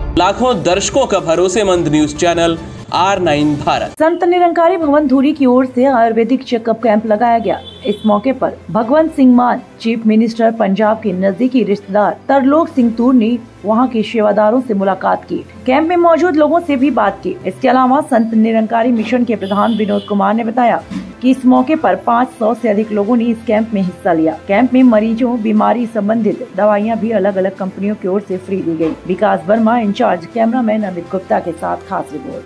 लाखों दर्शकों का भरोसेमंद news channel R9 Bharat. Sant Nirankari भवन धुरी की ओर से आयुर्वेदिक चेकअप कैंप लगाया गया। इस मौके पर भगवंत सिंह मान, चीफ मिनिस्टर पंजाब के नजदीकी रिश्तेदार तरलोक सिंह तूर ने वहां के सेवादारों से मुलाकात की। कैंप में मौजूद लोगों से भी बात की। इसके अलावा संत निरंकारी मिशन के प्रधान विनोद कुमार ने बताया कि इस मौके पर 500 से अधिक लोगों ने इस कैंप में हिस्सा लिया। कैंप में मरीजों बीमारी संबंधित दवाइयां भी अलग अलग कंपनियों की ओर से फ्री दी गई। विकास वर्मा इंचार्ज, कैमरामैन अमित गुप्ता के साथ खास रिपोर्ट।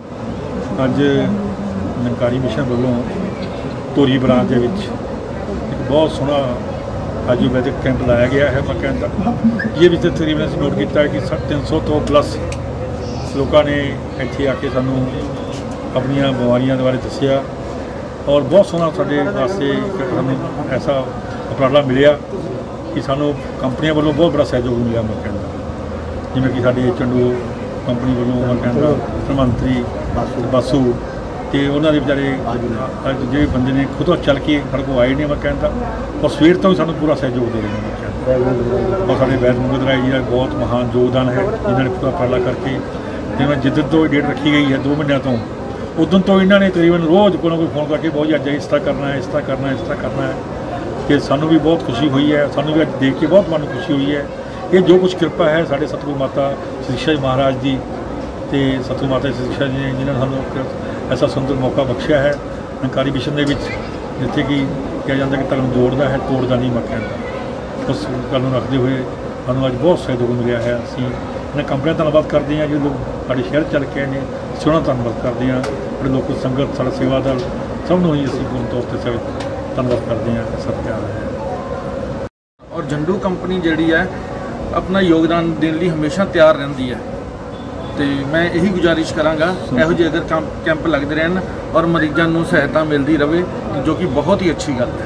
ਅੱਜ ਨਿਰੰਕਾਰੀ ਮਿਸ਼ਨ ਵੱਲੋਂ ਧੂਰੀ ਬਲਾਕ ਦੇ ਵਿੱਚ ਇੱਕ ਬਹੁਤ ਸੋਹਣਾ ਆਯੁਰਵੈਦਿਕ ਕੈਂਪ ਲਾਇਆ ਗਿਆ ਹੈ। ਮੈਂ ਕਹਿੰਦਾ ਇਹ ਵੀ ਤਕਰੀਬਨ ਅਸੀਂ ਨੋਟ ਕੀਤਾ ਹੈ ਕਿ 300 ਤੋਂ ਪਲੱਸ ਲੋਕਾਂ ਨੇ ਇੱਥੇ ਆ ਕੇ ਸਾਨੂੰ ਆਪਣੀਆਂ ਬਿਮਾਰੀਆਂ ਦੇ ਬਾਰੇ ਦੱਸਿਆ ਔਰ ਬਹੁਤ ਸੋਹਣਾ ਸਾਡੇ ਵਾਸਤੇ ਸਾਨੂੰ ਐਸਾ ਉਪਰਾਲਾ ਮਿਲਿਆ ਕਿ ਸਾਨੂੰ ਕੰਪਨੀਆਂ ਵੱਲੋਂ ਬਹੁਤ ਬੜਾ ਸਹਿਯੋਗ ਮਿਲਿਆ। ਮੈਂ ਕਹਿੰਦਾ ਜਿਵੇਂ ਕਿ ਸਾਡੀ ਚੰਡੂ ਕੰਪਨੀ ਵੱਲੋਂ ਮੈਂ ਕਹਿੰਦਾ ਮੰਤਰੀ ਬਾਸੂ ਤੇ ਉਹਨਾਂ ਦੇ ਵਿਚਾਰੇ ਜਿਹੜੇ ਬੰਦੇ ਨੇ ਖੁਦ ਚੱਲ ਕੇ ਸਾਡੇ ਕੋਲ ਆਏ ਨੇ। ਮੈਂ ਕਹਿੰਦਾ ਔਰ ਸਵੇਰ ਤੋਂ ਸਾਨੂੰ ਪੂਰਾ ਸਹਿਯੋਗ ਦੇ ਰਹੇ ਨੇ। ਮੈਂ ਕਹਿੰਦਾ ਔਰ ਸਾਡੇ ਵੈਦ ਮੰਗਤ ਰਾਏ ਜੀ ਦਾ ਬਹੁਤ ਮਹਾਨ ਯੋਗਦਾਨ ਹੈ ਜਿਨ੍ਹਾਂ ਨੇ ਪੂਰਾ ਉਪਰਾਲਾ ਕਰਕੇ ਜਿਵੇਂ ਜਿੱਦਣ ਤੋਂ ਡੇਟ ਰੱਖੀ ਗਈ ਹੈ 2 ਮਹੀਨਿਆਂ ਤੋਂ ਉਦੋਂ ਤੋਂ ਇਹਨਾਂ ਨੇ ਤਕਰੀਬਨ ਰੋਜ਼ ਕੋਈ ਨਾ ਕੋਈ ਫੋਨ ਕਰਕੇ ਬਹੁਤ ਅੱਜ ਇਸ ਤਰ੍ਹਾਂ ਕਰਨਾ ਹੈ, ਇਸ ਤਰ੍ਹਾਂ ਕਰਨਾ ਹੈ, ਇਸ ਤਰ੍ਹਾਂ ਕਰਨਾ ਹੈ ਕਿ ਸਾਨੂੰ ਵੀ ਬਹੁਤ ਖੁਸ਼ੀ ਹੋਈ ਹੈ। ਸਾਨੂੰ ਵੀ ਅੱਜ ਦੇਖ ਕੇ ਬਹੁਤ ਮਨ ਖੁਸ਼ੀ ਹੋਈ ਹੈ। ਇਹ ਜੋ ਕੁਛ ਕਿਰਪਾ ਹੈ ਸਾਡੇ ਸਤਿਗੁਰੂ ਮਾਤਾ ਸਿਕਸ਼ਾ ਜੀ ਮਹਾਰਾਜ ਦੀ ਤੇ ਸਤਿਗੁਰੂ ਮਾਤਾ ਸਿਕਸ਼ਾ ਜੀ ਨੇ ਜਿਨ੍ਹਾਂ ਨੇ ਸਾਨੂੰ ਇੱਕ ਐਸਾ ਸੁੰਦਰ ਮੌਕਾ ਬਖਸ਼ਿਆ ਹੈ ਨਿਰੰਕਾਰੀ ਮਿਸ਼ਨ ਦੇ ਵਿੱਚ ਜਿੱਥੇ ਕਿ ਕਿਹਾ ਜਾਂਦਾ ਕਿ ਧਰਮ ਜੋੜਦਾ ਹੈ ਤੋੜਦਾ ਨਹੀਂ। ਮੈਂ ਕਹਿੰਦਾ ਉਸ ਗੱਲ ਨੂੰ ਰੱਖਦੇ ਹੋਏ ਸਾਨੂੰ ਅੱਜ ਬਹੁਤ ਸਹਿਯੋਗ ਮਿਲਿਆ ਹੈ। ਅਸੀਂ ਇਹਨਾਂ ਕੰਪਨੀਆਂ ਦਾ ਧੰਨਵਾਦ ਕਰਦੇ ਹਾਂ ਜੋ ਲੋਕ ਸਾਡੇ ਸ਼ਹਿਰ ਚੱਲ ਕੇ ਆਏ ਨੇ। ਸੋਹਣਾ ਧੰਨਵਾਦ ਕਰਦੇ ਹਾਂ ਸਾਡੇ ਲੋਕ ਸੰਗਤ ਸਾਡਾ ਸੇਵਾਦਾਰ ਸਭ ਨੂੰ ਹੀ ਅਸੀਂ ਪੂਰਨ ਤੌਰ 'ਤੇ ਧੰਨਵਾਦ ਕਰਦੇ ਹਾਂ। ਸਤਿਕਾਰ ਹੈ। ਔਰ ਜੰਡੂ ਕੰਪਨੀ ਜਿਹੜੀ ਹੈ ਆਪਣਾ ਯੋਗਦਾਨ ਦੇਣ ਲਈ ਹਮੇਸ਼ਾ ਤਿਆਰ ਰਹਿੰਦੀ ਹੈ ਤੇ ਮੈਂ ਇਹੀ ਗੁਜ਼ਾਰਿਸ਼ ਕਰਾਂਗਾ ਇਹੋ ਜਿਹੇ ਅਗਰ ਕੈਂਪ ਲੱਗਦੇ ਰਹਿਣ ਔਰ ਮਰੀਜ਼ਾਂ ਨੂੰ ਸਹਾਇਤਾ ਮਿਲਦੀ ਰਹੇ ਜੋ ਕਿ ਬਹੁਤ ਹੀ ਅੱਛੀ ਗੱਲ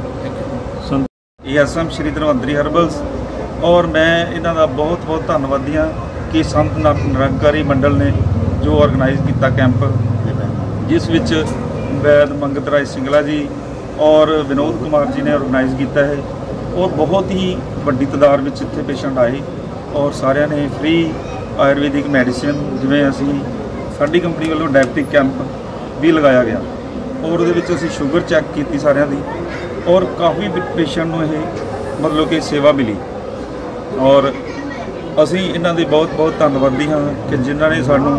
ਹੈ। ESM ਸ਼੍ਰੀ ਧਨਵੰਤਰੀ ਹਰਬਲਸ ਔਰ ਮੈਂ ਇਹਨਾਂ ਦਾ ਬਹੁਤ ਬਹੁਤ ਧੰਨਵਾਦੀ ਹਾਂ ਕਿ ਸੰਤ ਨਿਰੰਕਾਰੀ ਮੰਡਲ ਨੇ ਜੋ ਆਰਗੇਨਾਈਜ਼ ਕੀਤਾ ਕੈਂਪ ਜਿਸ ਵਿੱਚ ਵੈਦ ਮੰਗਤ ਰਾਏ ਸਿੰਗਲਾ ਜੀ ਔਰ ਵਿਨੋਦ ਕੁਮਾਰ ਜੀ ਨੇ ਆਰਗੇਨਾਈਜ਼ ਕੀਤਾ ਹੈ ਔਰ ਬਹੁਤ ਹੀ ਵੱਡੀ ਤਾਦਾਦ ਵਿੱਚ ਇੱਥੇ ਪੇਸ਼ੈਂਟ ਆਏ ਔਰ ਸਾਰਿਆਂ ਨੇ ਫ੍ਰੀ ਆਯੁਰਵੈਦਿਕ ਮੈਡੀਸਿਨ ਜਿਵੇਂ ਅਸੀਂ ਸਾਡੀ ਕੰਪਨੀ ਵੱਲੋਂ ਡਾਇਬਟਿਕ ਕੈਂਪ ਵੀ ਲਗਾਇਆ ਗਿਆ ਔਰ ਉਹਦੇ ਵਿੱਚ ਅਸੀਂ ਸ਼ੂਗਰ ਚੈੱਕ ਕੀਤੀ ਸਾਰਿਆਂ ਦੀ ਔਰ ਕਾਫੀ ਪੇਸ਼ੈਂਟ ਨੂੰ ਇਹ ਮਤਲਬ ਕਿ ਸੇਵਾ ਮਿਲੀ ਔਰ ਅਸੀਂ ਇਹਨਾਂ ਦੇ ਬਹੁਤ ਬਹੁਤ ਧੰਨਵਾਦੀ ਹਾਂ ਕਿ ਜਿਨ੍ਹਾਂ ਨੇ ਸਾਨੂੰ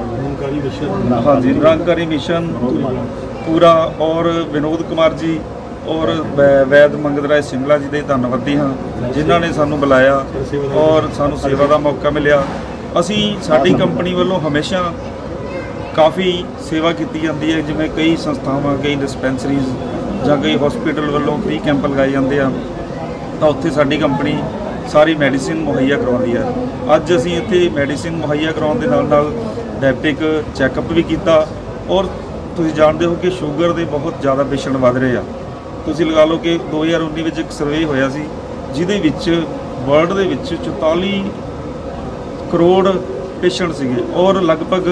ਨਿਰੰਕਾਰੀ ਮਿਸ਼ਨ ਪੂਰਾ ਔਰ ਵਿਨੋਦ ਕੁਮਾਰ ਜੀ ਔਰ ਵੈਦ ਮੰਗਤ ਰਾਏ ਸਿੰਗਲਾ ਜੀ ਦੇ ਧੰਨਵਾਦੀ ਹਾਂ ਜਿਨ੍ਹਾਂ ਨੇ ਸਾਨੂੰ ਬੁਲਾਇਆ ਔਰ ਸਾਨੂੰ ਸੇਵਾ ਦਾ ਮੌਕਾ ਮਿਲਿਆ। ਅਸੀਂ ਸਾਡੀ ਕੰਪਨੀ ਵੱਲੋਂ ਹਮੇਸ਼ਾ ਕਾਫੀ ਸੇਵਾ ਕੀਤੀ ਜਾਂਦੀ ਹੈ ਜਿਵੇਂ ਕਈ ਸੰਸਥਾਵਾਂ ਕਈ ਡਿਸਪੈਂਸਰੀਜ਼ ਜਾਂ ਕਈ ਹਸਪੀਟਲ ਵੱਲੋਂ ਫ੍ਰੀ ਕੈਂਪ ਲਗਾਏ ਜਾਂਦੇ ਆ ਤਾਂ ਉੱਥੇ ਸਾਡੀ ਕੰਪਨੀ ਸਾਰੀ ਮੈਡੀਸਿਨ ਮੁਹੱਈਆ ਕਰਵਾਉਂਦੀ ਹੈ। ਅੱਜ ਅਸੀਂ ਇੱਥੇ ਮੈਡੀਸਿਨ ਮੁਹੱਈਆ ਕਰਾਉਣ ਦੇ ਨਾਲ ਨਾਲ ਡਾਇਬਟਿਕ ਚੈੱਕਅਪ ਵੀ ਕੀਤਾ ਔਰ ਤੁਸੀਂ ਜਾਣਦੇ ਹੋ ਕਿ ਸ਼ੂਗਰ ਦੇ ਬਹੁਤ ਜ਼ਿਆਦਾ ਪੇਸ਼ੈਂਟ ਵੱਧ ਰਹੇ ਆ। ਤੁਸੀਂ ਲਗਾ ਲਓ ਕਿ 2019 ਵਿੱਚ ਇੱਕ ਸਰਵੇ ਹੋਇਆ ਸੀ ਜਿਹਦੇ ਵਿੱਚ ਵਰਲਡ ਦੇ ਵਿੱਚ 44 ਕਰੋੜ ਪੇਸ਼ੈਂਟ ਸੀਗੇ ਔਰ ਲਗਭਗ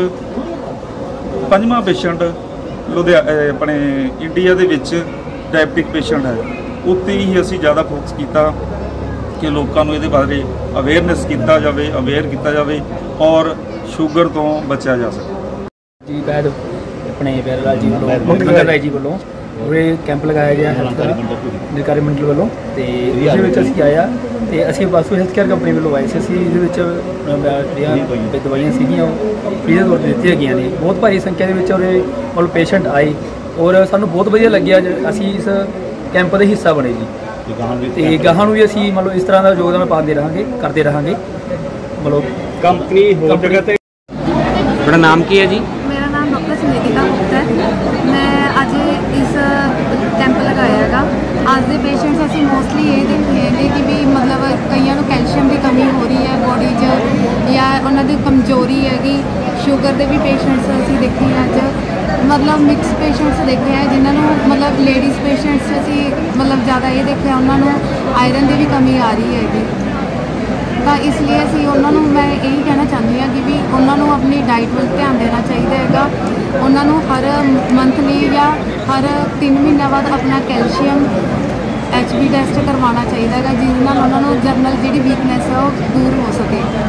5ਵਾਂ ਪੇਸ਼ੈਂਟ ਆਪਣੇ ਇੰਡੀਆ ਦੇ ਵਿੱਚ ਡਾਇਬਟਿਕ ਪੇਸ਼ੈਂਟ ਹੈ। ਉੱਤੇ ਹੀ ਅਸੀਂ ਜ਼ਿਆਦਾ ਫੋਕਸ ਕੀਤਾ ਕਿ ਲੋਕਾਂ ਨੂੰ ਇਹਦੇ ਬਾਰੇ ਅਵੇਅਰਨੈਸ ਅਵੇਅਰ ਕੀਤਾ ਜਾਵੇ ਔਰ ਸ਼ੂਗਰ ਤੋਂ ਬਚਿਆ ਜਾ ਸਕੇ। ਜੀ ਵੈਦ ਆਪਣੇ ਬੈਰਲਾਲ ਜੀ ਵੱਲੋਂ ਮੰਗਤ ਰਾਏ ਜੀ ਵੱਲੋਂ ਉਰੇ ਕੈਂਪ ਲਗਾਇਆ ਗਿਆ ਨਿਰੰਕਾਰੀ ਮੰਡਲ ਵੱਲੋਂ ਤੇ ਇਹਦੇ ਵਿੱਚ ਅਸੀਂ ਆਇਆ ਤੇ ਅਸੀਂ ਬਾਸੂ ਹੈਲਥ ਕੇਅਰ ਕੰਪਨੀ ਵੱਲੋਂ ਆਏ ਸੀ। ਅਸੀਂ ਇਹਦੇ ਵਿੱਚ ਜਿਹੜੀਆਂ ਦਵਾਈਆਂ ਸੀਗੀਆਂ ਉਹ ਫ੍ਰੀ ਦੇ ਤੌਰ 'ਤੇ ਦਿੱਤੀਆਂ ਗਈਆਂ ਨੇ। ਬਹੁਤ ਭਾਰੀ ਸੰਖਿਆ ਦੇ ਵਿੱਚ ਉਰੇ ਮਤਲਬ ਪੇਸ਼ੈਂਟ ਆਏ ਔਰ ਸਾਨੂੰ ਬਹੁਤ ਵਧੀਆ ਲੱਗਿਆ। ਅਸੀਂ ਇਸ ਕੈਂਪ ਦਾ ਹਿੱਸਾ ਬਣੇ ਜੀ ਤੇ ਗਾਹਾਂ ਨੂੰ ਵੀ ਅਸੀਂ ਮਤਲਬ ਇਸ ਤਰ੍ਹਾਂ ਦਾ ਯੋਗਦਾਨ ਪਾਉਂਦੇ ਰਹਾਂਗੇ ਕਰਦੇ ਰਹਾਂਗੇ। ਮਤਲਬ ਕੰਪਨੀ ਹੋਰ ਜਗ੍ਹਾ ਤੇ। ਤੁਹਾਡਾ ਨਾਮ ਕੀ ਹੈ ਜੀ? ਮੇਰਾ ਨਾਮ ਡਾਕਟਰ ਸੁਨੀਤਾ ਗੁਪਤਾ ਹੈ। ਮੈਂ ਅੱਜ ਇਸ ਕੈਂਪ ਲਗਾਇਆ ਹੈਗਾ। ਅੱਜ ਦੇ ਪੇਸ਼ੈਂਟਸ ਅਸੀਂ ਮੋਸਟਲੀ ਇਹ ਦੇਖੇ ਨੇ ਕਿ ਵੀ ਮਤਲਬ ਕਈਆਂ ਨੂੰ ਕੈਲਸ਼ੀਅਮ ਦੀ ਕਮੀ ਹੋ ਰਹੀ ਹੈ ਬੋਡੀ 'ਚ ਜਾਂ ਉਹਨਾਂ ਦੀ ਕਮਜ਼ੋਰੀ ਹੈਗੀ। ਸ਼ੂਗਰ ਦੇ ਵੀ ਪੇਸ਼ੈਂਟਸ ਅਸੀਂ ਦੇਖੇ ਅੱਜ ਮਤਲਬ ਮਿਕਸ ਪੇਸ਼ੈਂਟਸ ਦੇਖੇ ਹੈ ਜਿਨ੍ਹਾਂ ਨੂੰ ਮਤਲਬ ਲੇਡੀਜ਼ ਪੇਸ਼ੈਂਟਸ ਅਸੀਂ ਮਤਲਬ ਜ਼ਿਆਦਾ ਇਹ ਦੇਖਿਆ ਉਹਨਾਂ ਨੂੰ ਆਇਰਨ ਦੀ ਵੀ ਕਮੀ ਆ ਰਹੀ ਹੈਗੀ। ਤਾਂ ਇਸ ਲਈ ਅਸੀਂ ਉਹਨਾਂ ਨੂੰ ਮੈਂ ਇਹੀ ਕਹਿਣਾ ਚਾਹੁੰਦੀ ਹਾਂ ਕਿ ਵੀ ਉਹਨਾਂ ਨੂੰ ਆਪਣੀ ਡਾਈਟ ਵੱਲ ਧਿਆਨ ਦੇਣਾ ਚਾਹੀਦਾ ਹੈਗਾ। ਉਹਨਾਂ ਨੂੰ ਹਰ ਮੰਥਲੀ ਜਾਂ ਹਰ 3 ਮਹੀਨਿਆਂ ਬਾਅਦ ਆਪਣਾ ਕੈਲਸ਼ੀਅਮ HB ਟੈਸਟ ਕਰਵਾਉਣਾ ਚਾਹੀਦਾ ਹੈਗਾ ਜਿਹਦੇ ਨਾਲ ਉਹਨਾਂ ਨੂੰ ਜਨਰਲ ਜਿਹੜੀ ਵੀਕਨੈਸ ਹੈ ਉਹ ਦੂਰ ਹੋ ਸਕੇ।